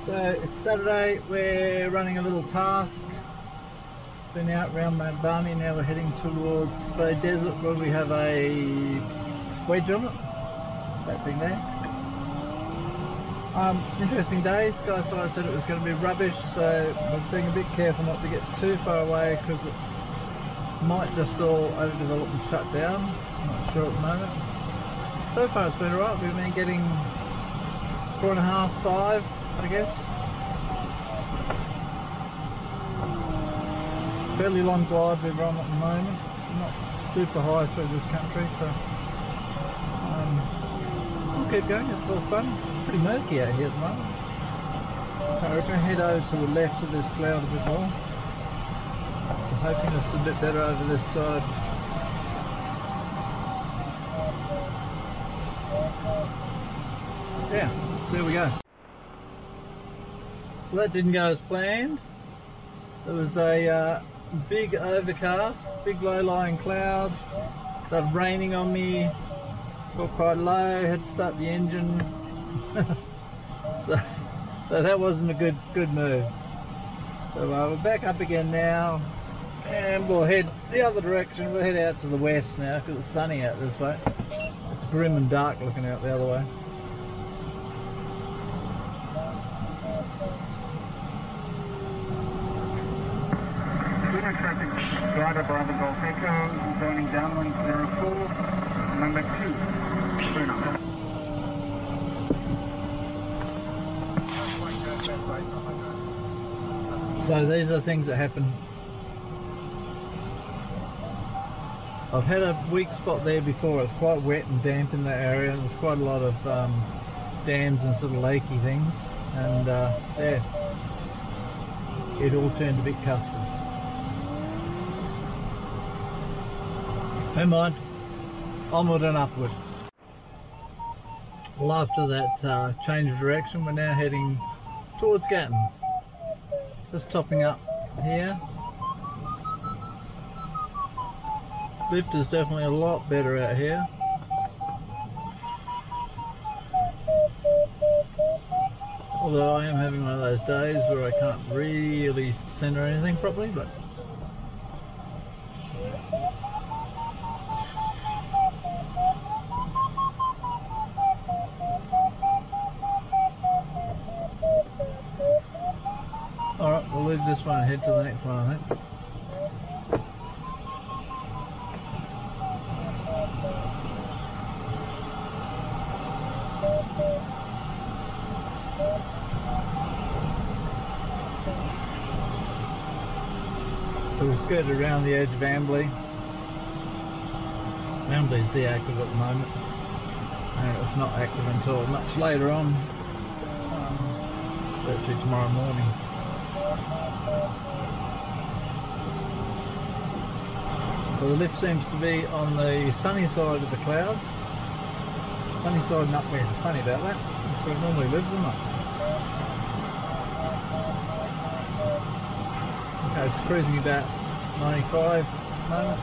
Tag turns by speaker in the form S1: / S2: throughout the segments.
S1: So it's Saturday, we're running a little task. Been out around Mount Barney, now we're heading towards Bay Desert where we have a wedge on it. That thing there. Interesting day. Skyside said it was going to be rubbish, so we're being a bit careful not to get too far away because it might just all overdevelop and shut down. I'm not sure at the moment. So far it's been alright. We've been getting 4.5, 5 I guess. Fairly long glide we're on at the moment. Not super high through this country, so we'll keep going. It's all fun. Pretty murky out here at the moment. So we're going to head over to the left of this cloud a bit more. I'm hoping it's a bit better over this side. Yeah, so there we go. Well, that didn't go as planned. There was a big overcast, big low-lying cloud. Started raining on me. Got quite low. Had to start the engine. so that wasn't a good move. So we're back up again now, and we'll head the other direction. We'll head out to the west now because it's sunny out this way. It's grim and dark looking out the other way.
S2: Traffic driver Bravo Golf Echo joining downwind 04, number 2, Bruno.
S1: So these are things that happen. I've had a weak spot there before. It's quite wet and damp in that area. There's quite a lot of dams and sort of lakey things, and yeah, it all turned a bit custard. Never mind, onward and upward. Well, after that change of direction, we're now heading towards Gatton. Just topping up here. Lift is definitely a lot better out here. Although I am having one of those days where I can't really center anything properly, but alright, we'll leave this one and head to the next one, I think. So we skirted around the edge of Ambley. Ambley's deactive at the moment, and it's not active until much later on, virtually tomorrow morning. So the lift seems to be on the sunny side of the clouds. Sunny side and upwind. Funny about that. That's where it normally lives, isn't it? Okay, it's cruising about 95 at the moment.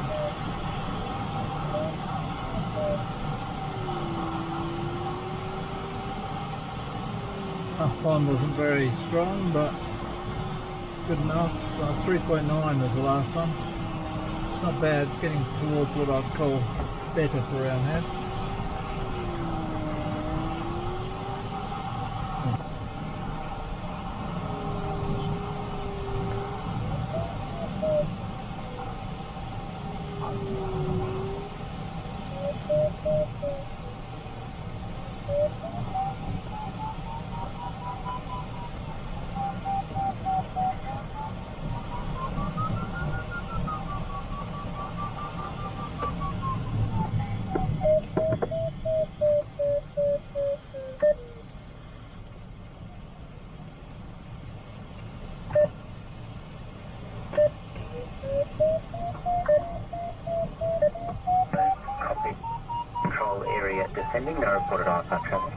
S1: Last time wasn't very strong, but good enough. 3.9 was the last one. It's not bad, it's getting towards what I'd call better for around here.
S3: Descending, no reported IFR traffic.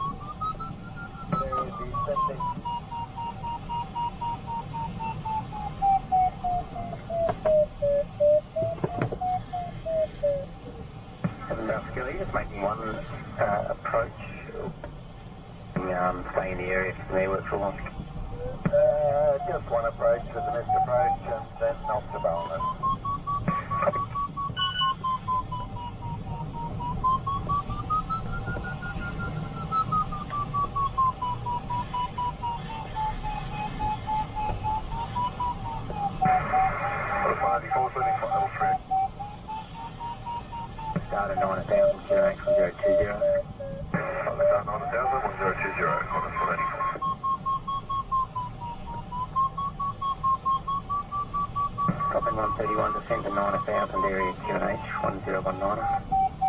S3: Just making one approach, staying in the area for me, work for long. Just one approach to the missed approach and then off to Balmain. Started 9000, QNH 1020. On the start 9000, 1020, on the 184. Stopping 131, descend to 9000, area QNH 1019.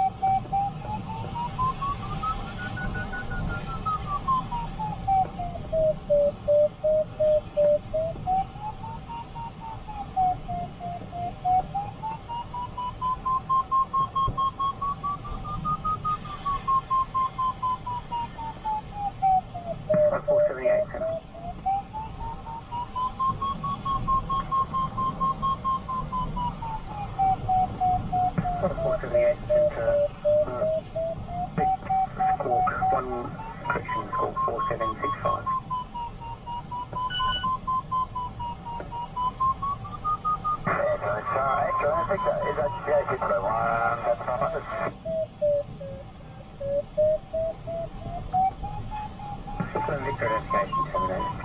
S3: Victor identification terminated.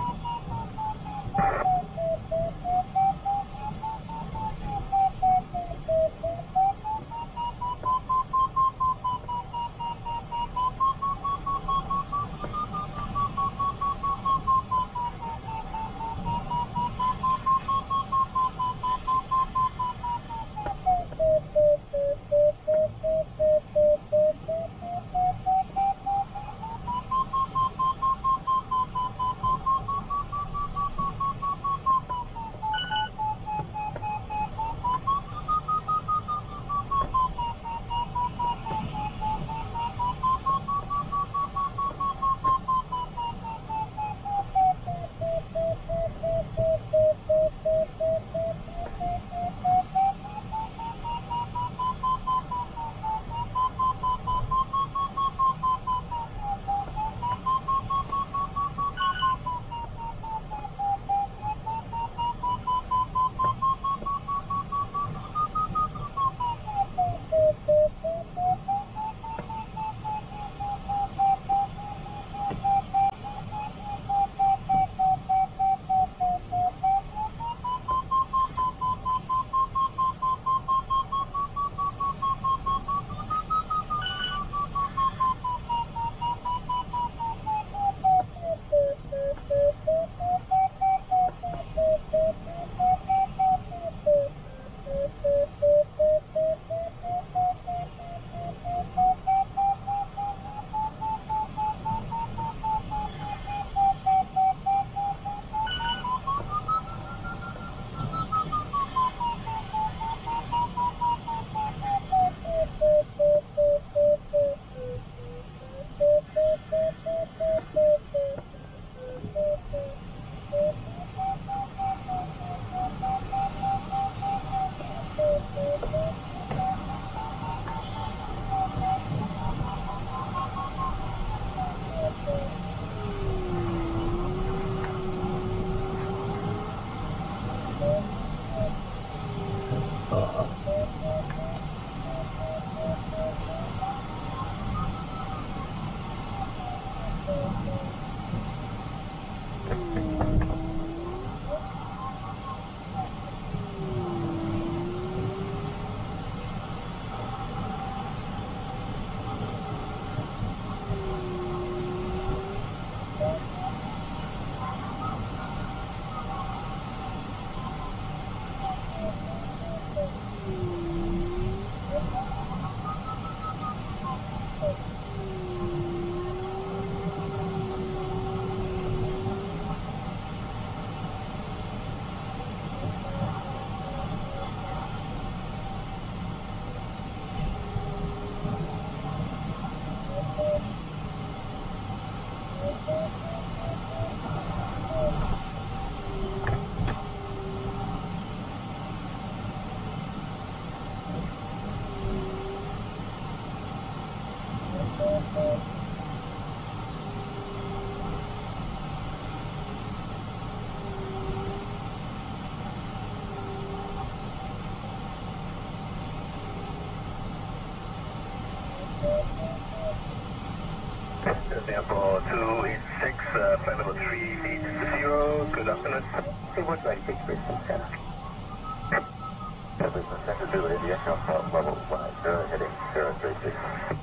S3: Singapore 2 in 6, flight level 3 feet 0, good afternoon. Seaboard 96 Brisbane Center. Brisbane Center, do aviation flight level 10, heading 036.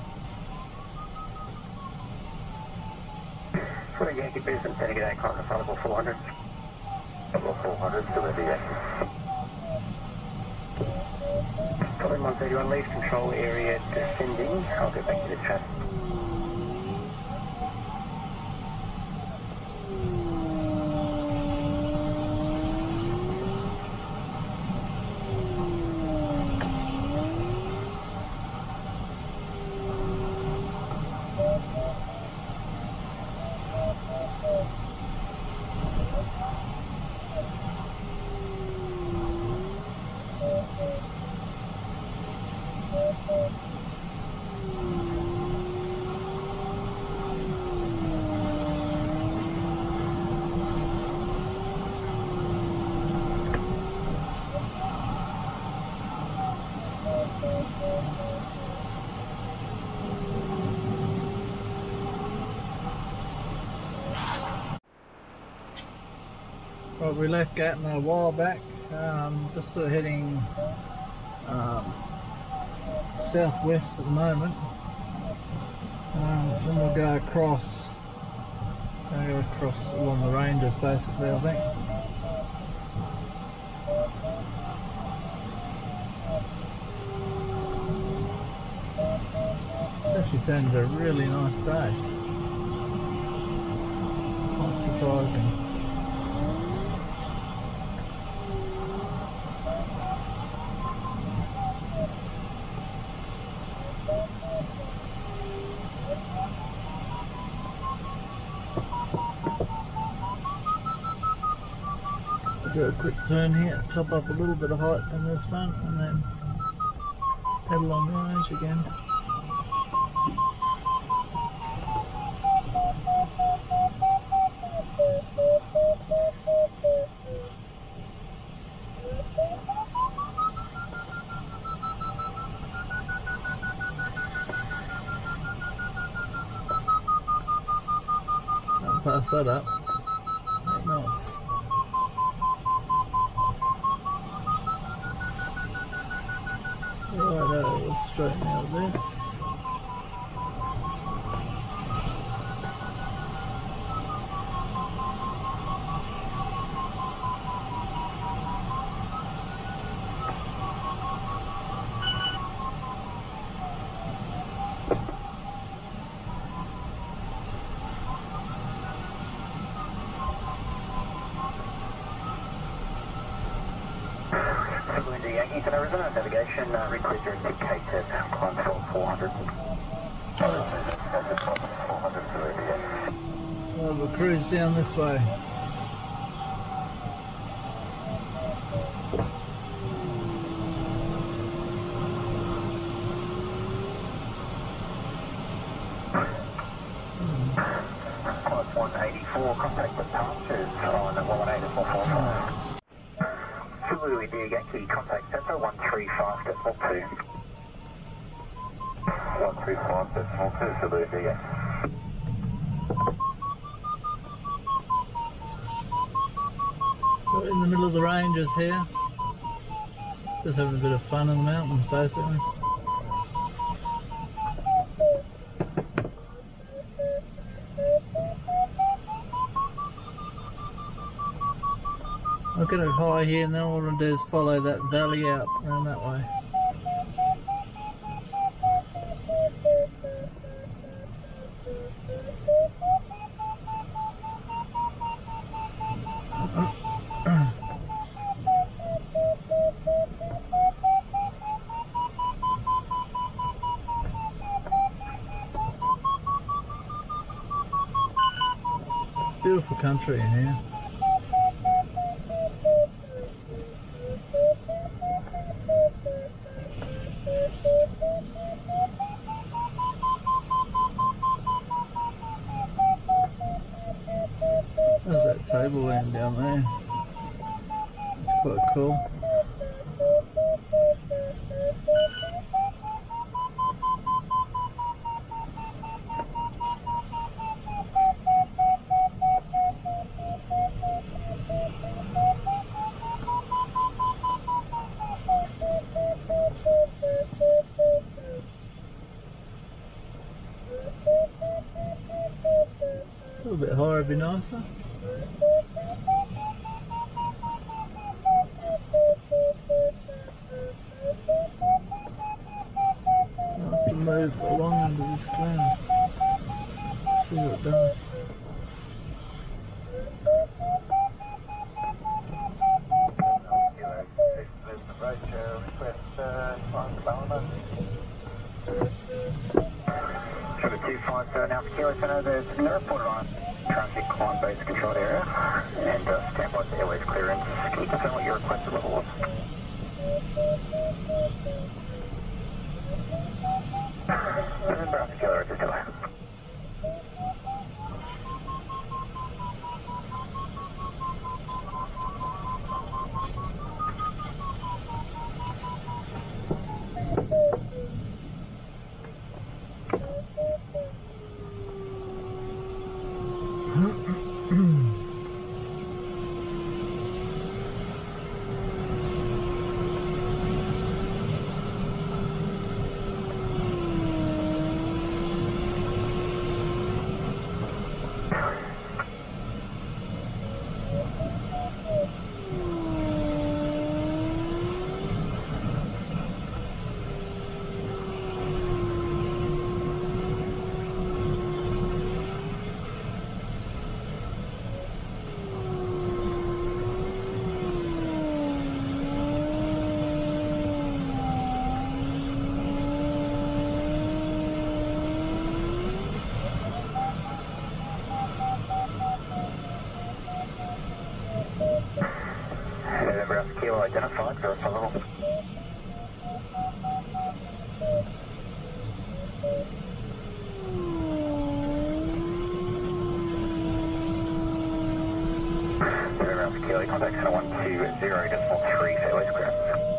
S3: For the Yankee Brisbane Center, get aircraft on flight level 400. Level 400, still aviation. Following 131, leave control area descending. I'll go back to the chat.
S1: Well, we left Gatton a while back, just sort of heading southwest at the moment. Then we'll go across along the ranges basically, I think. It's actually turned into a really nice day. Quite surprising. Do a quick turn here, top up a little bit of height in this one, and then pedal on the range again. I'll pass that up. 8 knots. Righto, let's straighten out this.
S3: Yankees and Arizona navigation, request your indicated climb for 400.
S1: Well, we'll cruise down this way.
S3: Climb 184, contact departures on 118.45. Zulu India Yankee, contact center 135.2. 135.2, Zulu India Yankee.
S1: So in the middle of the ranges here, just having a bit of fun in the mountains basically. I'll get it high here, and then all I'm going to do is follow that valley out around that way. Beautiful country in here. There's that tableland down there. It's quite cool. A little bit higher would be nicer. I'll have to move along under this cloud. See what it does.
S2: Sugar 257 Alpha Kilo Center, there's an airport on traffic on base control area and standby airways clearance. Can you confirm what your requested level was? November Alpha Kilo, Roger, delay. November Alpha Kilo identified, verify level. November Alpha Kilo, contact center 120.3, fairways clear.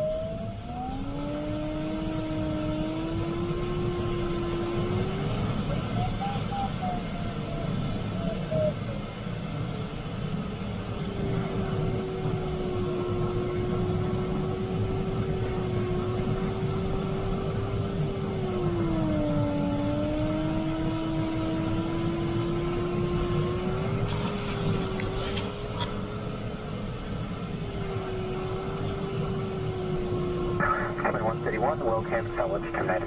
S2: Coming 131, welcome, salvage terminated.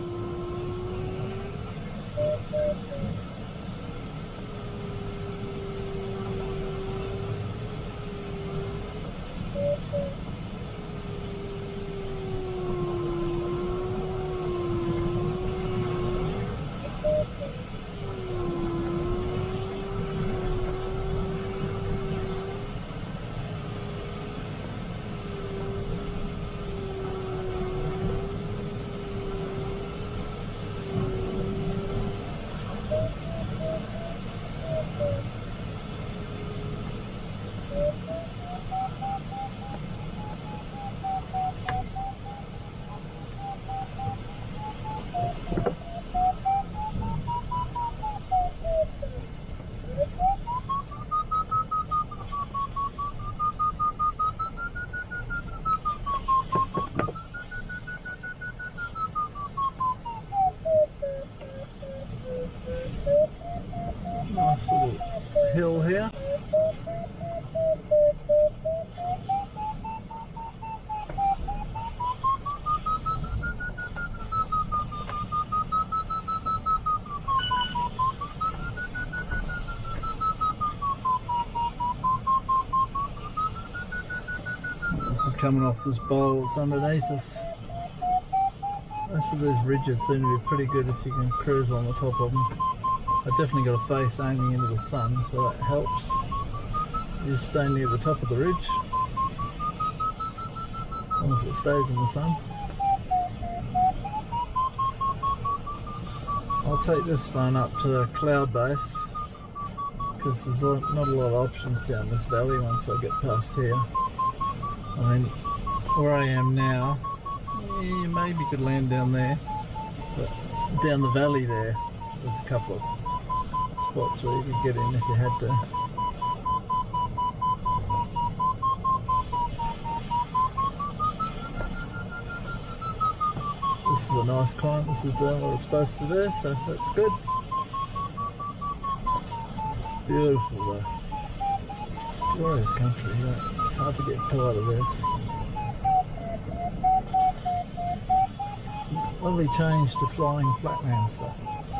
S1: Nice little hill here. This is coming off this bowl that's underneath us. Most of these ridges seem to be pretty good if you can cruise on the top of them. I definitely got a face aiming into the sun, so that helps. You just stay near the top of the ridge, as long as it stays in the sun. I'll take this one up to Cloud Base, because there's not a lot of options down this valley once I get past here. I mean, where I am now, you maybe could land down there, but down the valley there, there's a couple of spots where you could get in if you had to. This is a nice climb. This is doing what it's supposed to do, so that's good. Beautiful though. Glorious country, yeah. It's hard to get tired of this. It's a lovely change to flying flatland stuff.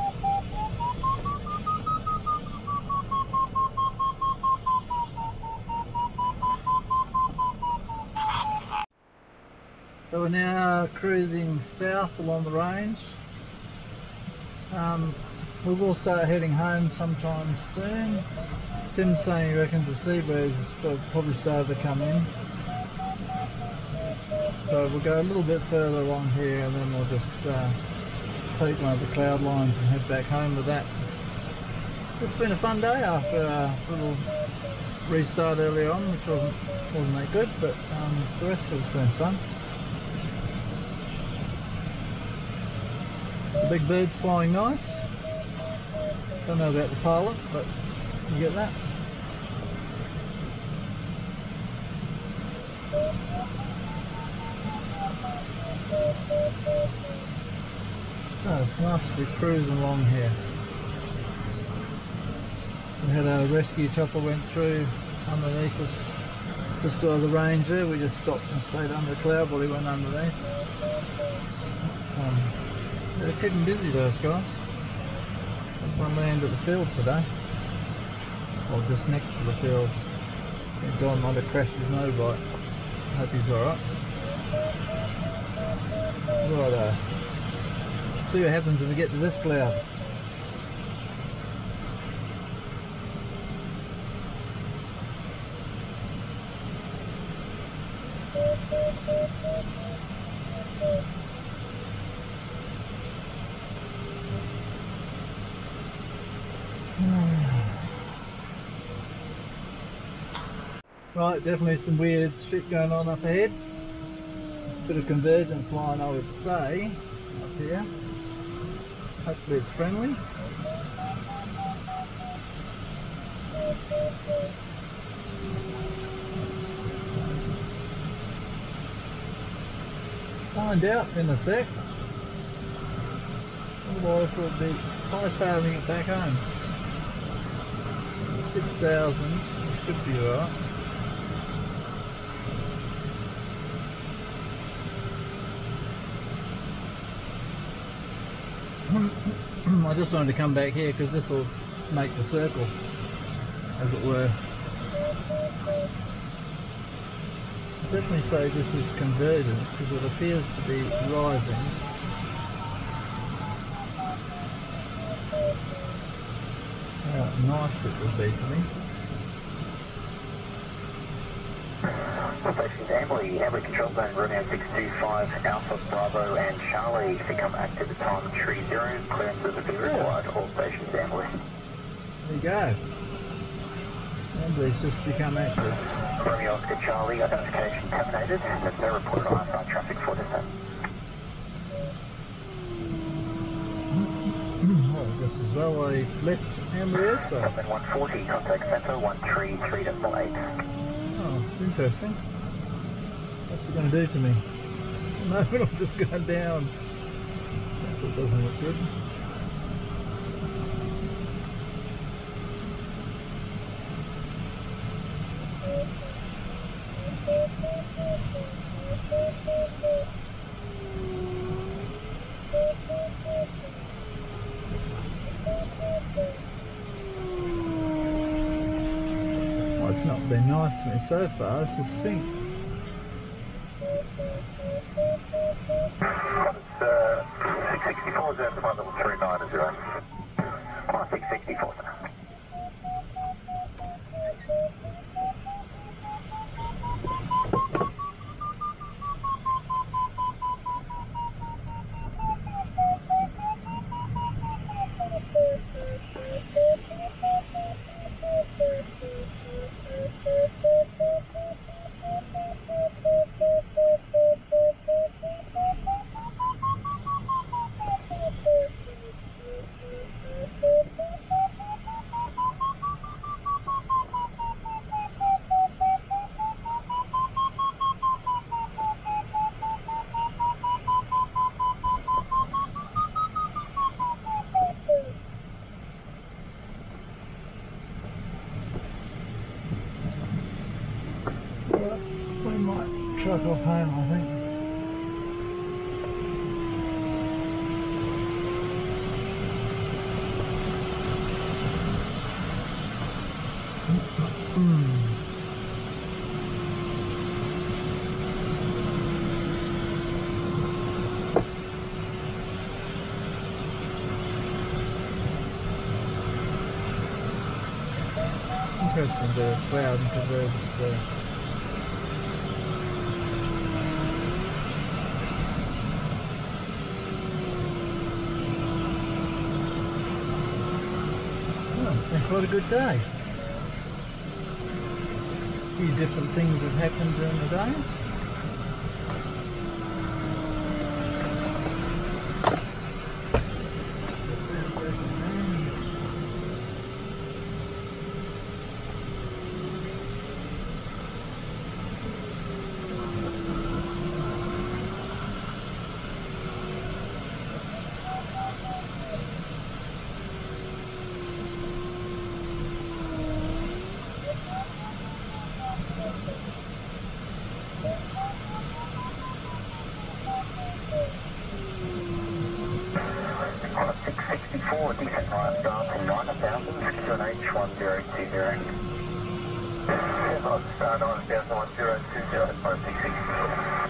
S1: So we're now cruising south along the range. We will start heading home sometime soon. Tim's saying he reckons the sea breeze has probably started to come in. So we'll go a little bit further along here and then we'll just take one of the cloud lines and head back home with that. It's been a fun day after a little restart early on, which wasn't that good, but the rest of it's been fun. The big bird's flying nice. Don't know about the pilot, but you get that. Oh, it's nice to be cruising along here. We had a rescue chopper went through underneath us just out of the range there. We just stopped and stayed under the cloud while he went underneath. They're keeping busy, those guys. One land at the field today, or just next to the field. Don might have crashed his motorbike. Hope he's alright. Righto. See what happens when we get to this cloud. Right, definitely some weird shit going on up ahead. There's a bit of convergence line, I would say, up here. Hopefully it's friendly. Find out in a sec. Otherwise we'll be high-tailing it back home. 6,000 should be alright. I just wanted to come back here because this will make the circle, as it were. I'd definitely say this is convergence because it appears to be rising. How nice it would be to me.
S2: Stations Ambly Control Zone, Romeo 625, Alpha, Bravo and Charlie become active at time 30. Clearances will be required, all stations Ambly.
S1: There you go. Ambly's just become active.
S2: Romeo Oscar Charlie, identification terminated. There's no report on outside traffic for descent.
S1: Well, I guess as well I left Ambly airspace.
S2: 140, contact centre 133.8.
S1: Oh, interesting. What's it going to do to me? No, I'm just going down. That doesn't look good. Well, it's not been nice to me so far, it's just sink.
S2: It's 664, 0 to level 39 0. 664, sir.
S1: We might truck off home, I think. Interesting, the cloud and convergence there. Oh, it's been quite a good day. A few different things have happened during the day.
S2: On a 664, decent right start to 9,000, QNH 1020.
S3: On star 9000 1020 on 664.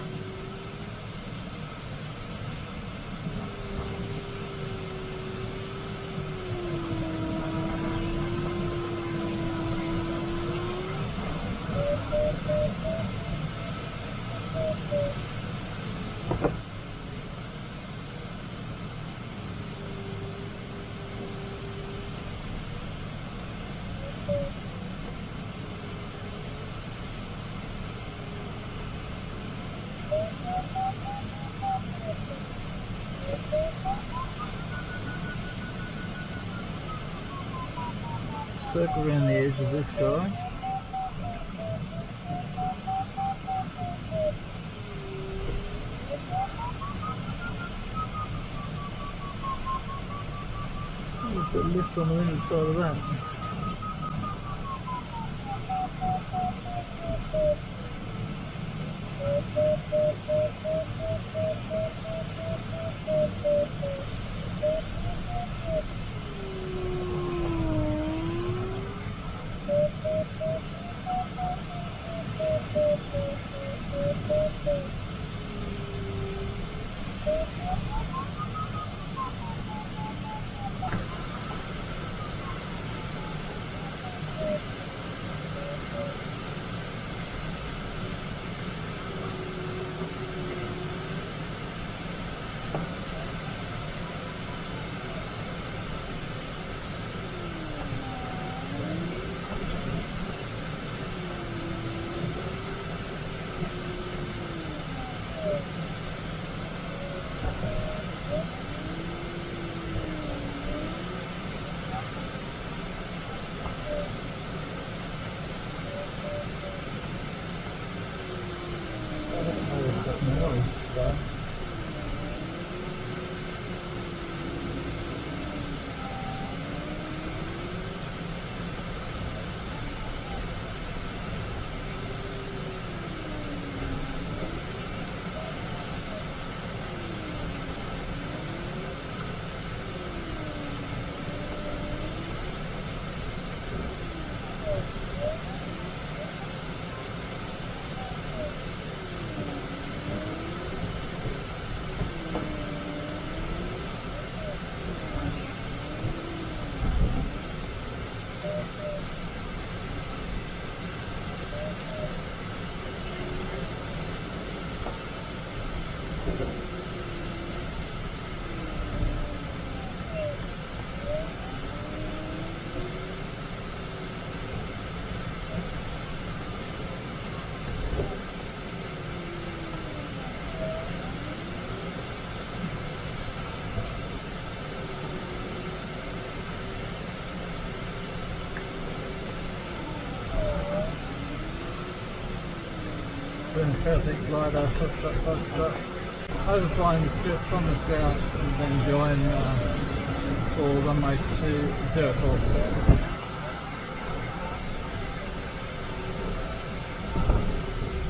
S1: Circle around the edge of this guy. We've got a lift on the inward side of that. Perfect glider, overflying the strip from the south and then join for runway 204.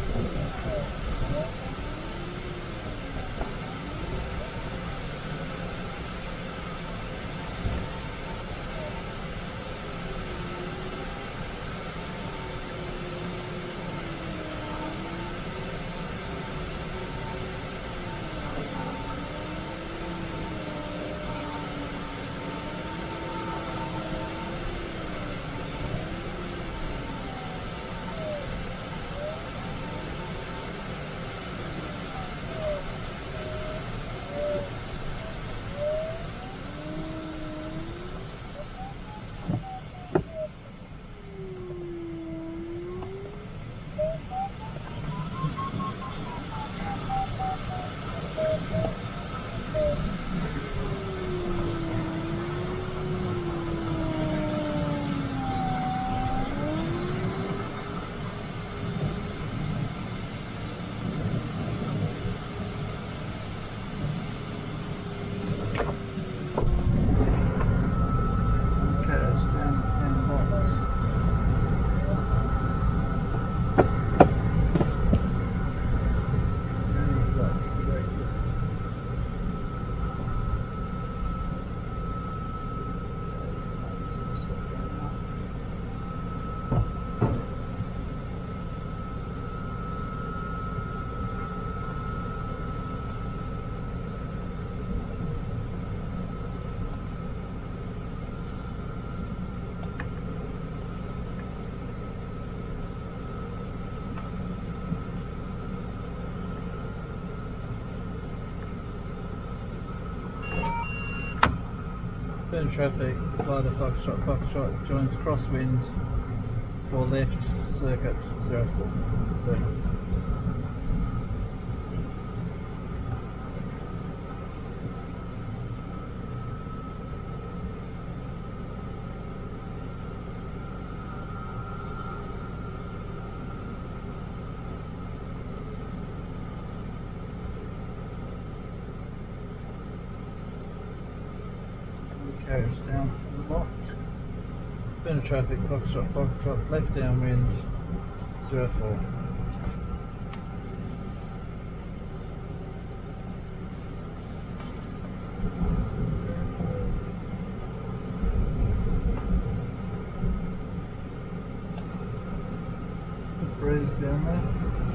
S1: Burn traffic, Glider Foxtrot, Foxtrot joins crosswind for left circuit 04. Burn. Carriage down the block. Burn traffic, Foxtrot, Foxtrot, left downwind 04. Good breeze down there.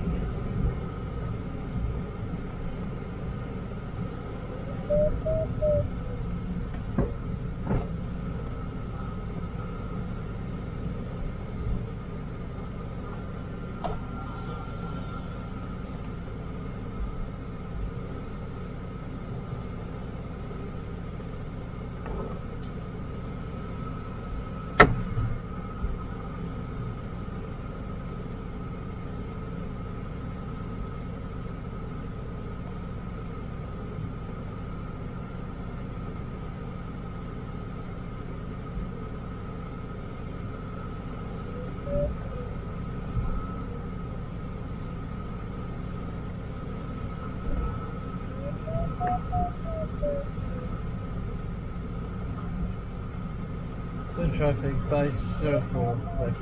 S1: Burn traffic, base 04, left.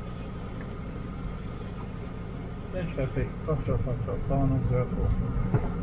S1: Burn traffic, Foxtrot, Foxtrot, final 04.